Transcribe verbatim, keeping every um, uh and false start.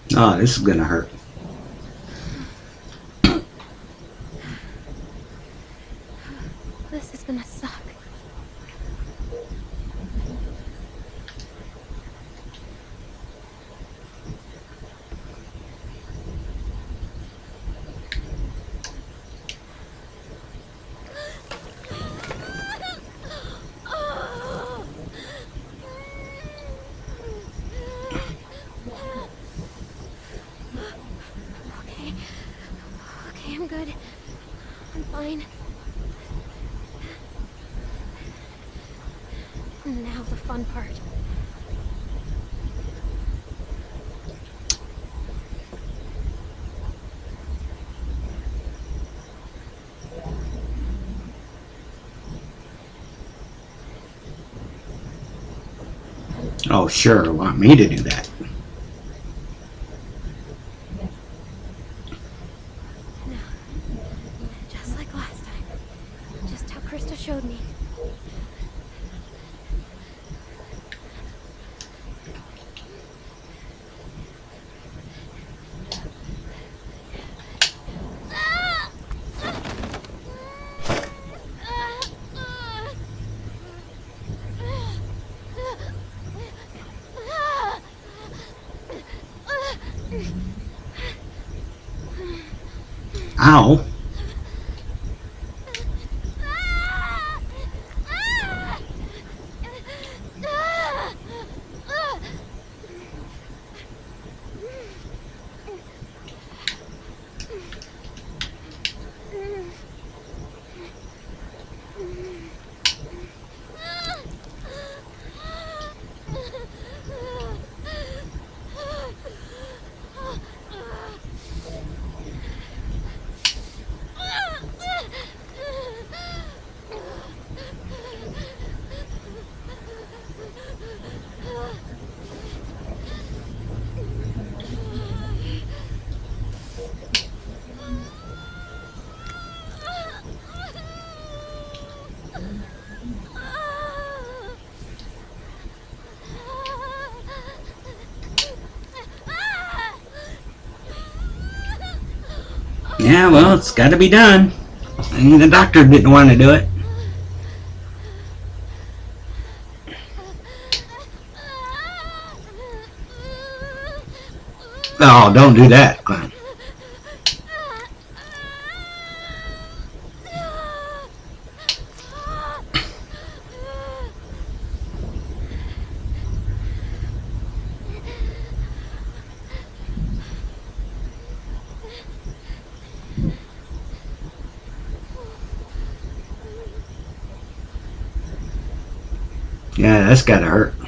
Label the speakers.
Speaker 1: Oh, this is gonna hurt.
Speaker 2: This is gonna suck. Okay. Okay, I'm good. I'm fine. Now the fun part.
Speaker 1: Oh, sure. Want me to do that?
Speaker 2: No. Just like last time. Just how Krista showed me.
Speaker 1: Ow. Yeah, well, it's got to be done. And the doctor didn't want to do it. Oh, don't do that, Glenn. Yeah, that's gotta hurt.